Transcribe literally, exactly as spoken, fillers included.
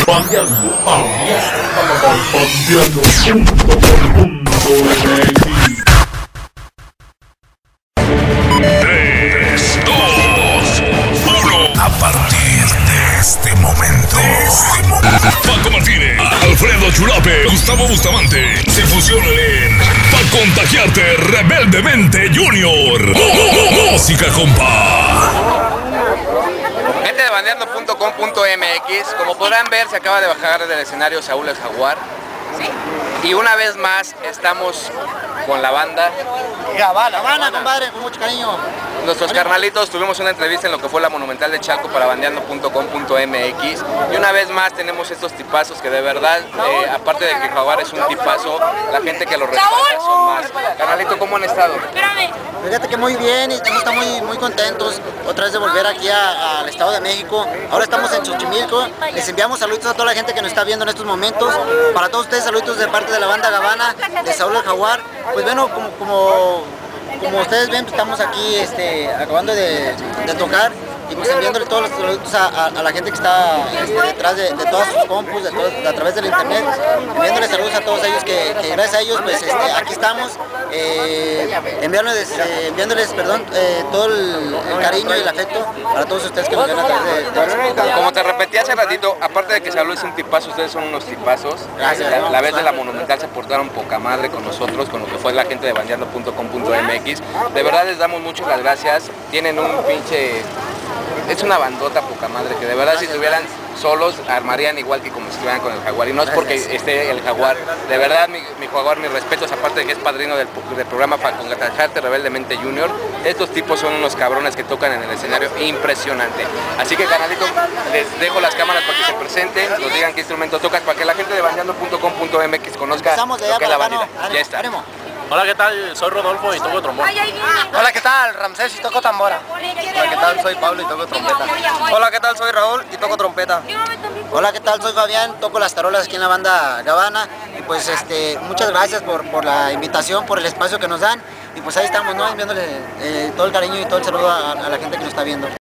Bandeando, bandeando, bandeando, punto por punto M X. tres, dos, uno. A partir de este momento, este momento. Paco Martínez, Alfredo Chulape, Gustavo Bustamante se fusionan en Pa' Contagiarte Rebeldemente Junior. Música, compa. Gente de bandeando punto com punto M X, como podrán ver, se acaba de bajar del escenario Saúl el Jaguar. Y una vez más estamos con la banda Gavana, Gavana, compadre, con mucho cariño. Nuestros carnalitos. Tuvimos una entrevista en lo que fue la Monumental de Chalco para bandeando punto com punto M X. Y una vez más tenemos estos tipazos que de verdad, eh, aparte de que Jaguar es un tipazo, la gente que lo respalda son más. Carnalito, ¿cómo han estado? Fíjate que muy bien y estamos muy, muy contentos otra vez de volver aquí a- al Estado de México. Ahora estamos en Xochimilco. Les enviamos saludos a toda la gente que nos está viendo en estos momentos. Para todos ustedes, saludos de parte de la banda Gavana, de Saúl el Jaguar. Pues bueno, como, como, como ustedes ven, pues estamos aquí este, acabando de, de tocar y pues enviándole todos los saludos a, a- a la gente que está este, detrás de, de todas sus compus, de todo- a través del internet, enviándoles saludos a todos ellos que, que gracias a ellos pues este, aquí estamos, eh, enviándoles, eh, enviándoles perdón, eh, todo el, el cariño y el afecto para todos ustedes que nos ven a través de todas sus compus. Como te repetí hace ratito, aparte de que Saúl es un tipazo, ustedes son unos tipazos. Gracias. La, la vez de la Monumental se portaron poca madre con nosotros, con lo que fue la gente de bandeando punto com punto M X. De verdad les damos muchas las gracias. Tienen un pinche... Es una bandota poca madre que de verdad si estuvieran solos armarían igual que como si estuvieran con el Jaguar. Y no es porque esté el Jaguar. De verdad, mi, mi Jaguar, mis respetos, aparte de que es padrino del, del programa Pa' Contagiarte Rebeldemente Junior. Estos tipos son unos cabrones que tocan en el escenario impresionante. Así que, canalito, les dejo las cámaras para que se presenten, nos digan qué instrumento tocas, para que la gente de bandeando punto com punto M X conozca Empezamos de allá lo que es la para acá, bandera. ¿no? Ánimo, Ya está. ánimo. Hola, ¿qué tal? Soy Rodolfo y toco trombón. Hola, ¿qué tal? Ramsés y toco tambora. Hola, ¿qué tal? Soy Pablo y toco trompeta. Hola, ¿qué tal? Soy Raúl y toco trompeta. Hola, ¿qué tal? Soy Fabián, toco las tarolas aquí en la banda Gavana. Y pues este, muchas gracias por, por la invitación, por el espacio que nos dan. Y pues ahí estamos, ¿no? Enviándole eh, todo el cariño y todo el saludo a, a la gente que nos está viendo.